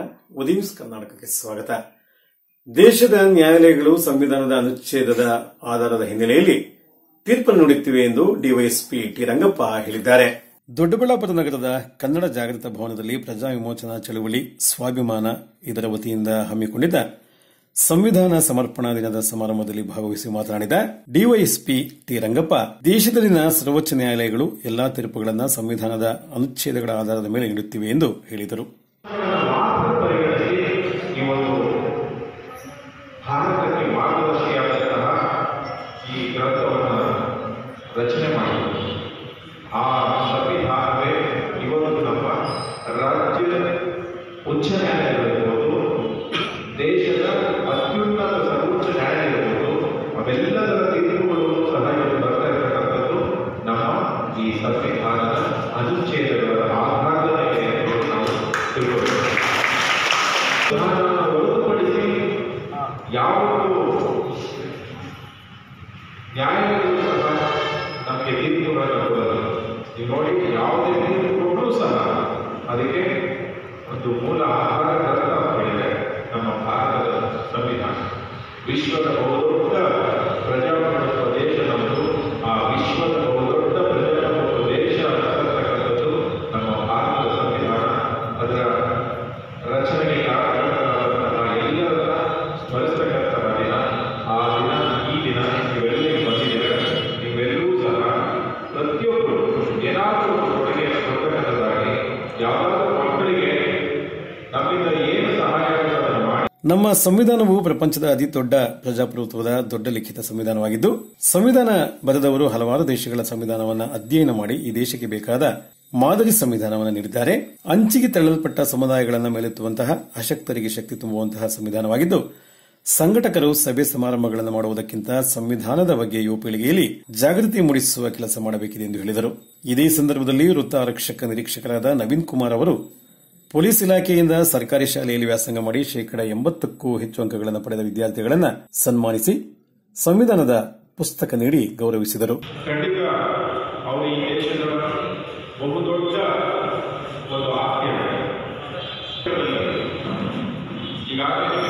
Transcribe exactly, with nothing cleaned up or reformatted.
ಉದಯ news ಕರ್ನಾಟಕಕ್ಕೆ ಸ್ವಾಗತ. ದೇಶದ ನ್ಯಾಯಾಲಯಗಳು ಸಂವಿಧಾನದ ಅನುಚ್ಛೇದದ ಆಧಾರದ ಹಿನ್ನೆಲೆಯಲ್ಲಿ ತೀರ್ಪು ನೀಡುತ್ತಿವೆ ಎಂದು ಡಿವೈಎಸ್ಪಿ ಟಿ ರಂಗಪ್ಪ ಹೇಳಿದ್ದಾರೆ. ದೊಡ್ಡಬಳ್ಳಾಪುರ ನಗರದ ಕನ್ನಡ ಜಾಗೃತ ಭವನದಲ್ಲಿ ಪ್ರಜಾ ವಿಮೋಚನಾ ಚಳವಳಿ ಸ್ವಾಭಿಮಾನ ಇದರ ವತಿಯಿಂದ ಹಮ್ಮಿಕೊಂಡಿದ್ದ ಸಂವಿಧಾನ ಸಮರ್ಪಣಾ ದಿನದ ಸಮಾರಂಭದಲ್ಲಿ ಭಾಗವಹಿಸಿ ಮಾತನಾಡಿದ ಡಿವೈಎಸ್ಪಿ ಟಿ ರಂಗಪ್ಪ, ದೇಶದಲ್ಲಿನ ಸರ್ವೋಚ್ಚ ನ್ಯಾಯಾಲಯಗಳು ಎಲ್ಲಾ ತೀರ್ಪುಗಳನ್ನು ಸಂವಿಧಾನದ ಅನುಚ್ಛೇದಗಳ ಆಧಾರದ ಮೇಲೆ ನೀಡುತ್ತಿವೆ ಎಂದು ಹೇಳಿದರು. ಭಾರತಕ್ಕೆ ಮಾರ್ಗದರ್ಶಿಯಾದಂತಹ ಈ ಗ್ರಂಥವನ್ನು ರಚನೆ ಮಾಡಿದರು. ಆ ಸಂವಿಧಾನವೇ ಇವತ್ತು ನಮ್ಮ ರಾಜ್ಯದ ಉಚ್ಚ ನ್ಯಾಯಾಲಯವಿರ್ಬೋದು, ದೇಶದ ಅತ್ಯುನ್ನತ ಸರ್ವೋಚ್ಚ ನ್ಯಾಯಾಲಯ ಇರ್ಬೋದು, ಅವೆಲ್ಲದರ ತೀರ್ಪುಗಳು ಸಹ ಇವತ್ತು ಬರ್ತಾ ಇರತಕ್ಕಂಥದ್ದು ನಮ್ಮ ಈ ಸಂವಿಧಾನದ ಅನುಚ್ಛೇದಗಳ ಆಧಾರದ ಮೇಲೆ ನಾವು ತಿಳ್ಕೊಳ್ಬೇಕು. ಹೊರತುಪಡಿಸಿ ಯಾವುದು ನ್ಯಾಯಾಲಯಗಳು ಸಹ ನಮಗೆ ತೀರ್ಪುಗಳನ್ನು ಕೊಡೋದು. ನೀವು ನೋಡಿ, ಯಾವುದೇ ತೀರ್ಪು ಕೊಟ್ಟರೂ ಸಹ ಅದಕ್ಕೆ ಒಂದು ಮೂಲ ಆಧಾರ ಗ್ರಂಥಗಳಿದೆ. ನಮ್ಮ ಭಾರತದ ಸಂವಿಧಾನ ವಿಶ್ವದ ಬಹುದೊಡ್ಡ ಪ್ರಜಾಪ್ರಭುತ್ವ ದೇಶ ನಮ್ಮದು. ಆ ವಿಶ್ವದ ಬಹುದೊಡ್ಡ ಪ್ರಜಾಪ್ರಭುತ್ವ ದೇಶ ಅಂತಕ್ಕಂಥದ್ದು ನಮ್ಮ ಭಾರತದ ಸಂವಿಧಾನ. ಅದರ ರಚನೆಗೆ ಕಾರಣಕರ್ತರಾದಂತಹ ಎಲ್ಲರನ್ನ ಸ್ಮರಿಸತಕ್ಕಂತಹ ದಿನ ಆ ದಿನ ಈ ದಿನ ಇವೆಲ್ಲರಿಗೂ ಬಂದಿದೆ. ನೀವೆಲ್ಲರೂ ಸಹ ಪ್ರತಿಯೊಬ್ಬರು ಏನಾದರೂ ಕೊಡುಗೆ ಕೊಡ್ತಕ್ಕಂಥದ್ದಾಗಿ ಯಾವುದಾದ್ರೂ ಮಕ್ಕಳಿಗೆ ನಮ್ಮಿಂದ ಏನು ಸಹಾಯ ಆಗುತ್ತದೆ ಮಾಡಿ. ನಮ್ಮ ಸಂವಿಧಾನವು ಪ್ರಪಂಚದ ಅತಿ ದೊಡ್ಡ ಪ್ರಜಾಪ್ರಭುತ್ವದ ದೊಡ್ಡ ಲಿಖಿತ ಸಂವಿಧಾನವಾಗಿದ್ದು, ಸಂವಿಧಾನ ಬರೆದವರು ಹಲವಾರು ದೇಶಗಳ ಸಂವಿಧಾನವನ್ನು ಅಧ್ಯಯನ ಮಾಡಿ ಈ ದೇಶಕ್ಕೆ ಬೇಕಾದ ಮಾದರಿ ಸಂವಿಧಾನವನ್ನು ನೀಡಿದ್ದಾರೆ. ಅಂಚಿಗೆ ತಳ್ಳಲ್ಪಟ್ಟ ಸಮುದಾಯಗಳನ್ನು ಮೇಲೆತ್ತುವಂತಹ, ಅಶಕ್ತರಿಗೆ ಶಕ್ತಿ ತುಂಬುವಂತಹ ಸಂವಿಧಾನವಾಗಿದ್ದು, ಸಂಘಟಕರು ಸಭೆ ಸಮಾರಂಭಗಳನ್ನು ಮಾಡುವುದಕ್ಕಿಂತ ಸಂವಿಧಾನದ ಬಗ್ಗೆ ಯುವ ಪೀಳಿಗೆಯಲ್ಲಿ ಜಾಗೃತಿ ಮೂಡಿಸುವ ಕೆಲಸ ಮಾಡಬೇಕಿದೆ ಎಂದು ಹೇಳಿದರು. ಇದೇ ಸಂದರ್ಭದಲ್ಲಿ ವೃತ್ತ ಆರಕ್ಷಕ ನಿರೀಕ್ಷಕರಾದ ನವೀನ್ ಕುಮಾರ್ ಅವರು ಪೊಲೀಸ್ ಇಲಾಖೆಯಿಂದ ಸರ್ಕಾರಿ ಶಾಲೆಯಲ್ಲಿ ವ್ಯಾಸಂಗ ಮಾಡಿ ಶೇಕಡಾ ಎಂಬತ್ತಕ್ಕೂ ಹೆಚ್ಚು ಅಂಕಗಳನ್ನು ಪಡೆದ ವಿದ್ಯಾರ್ಥಿಗಳನ್ನು ಸನ್ಮಾನಿಸಿ ಸಂವಿಧಾನದ ಪುಸ್ತಕ ನೀಡಿ ಗೌರವಿಸಿದರು. ಖಂಡಿತ ಅವರು ಈ ದೇಶದ ಬಹುದೊಡ್ಡ ಒಂದು ಆಸ್ತಿ. ಈಗಾಗಲೇ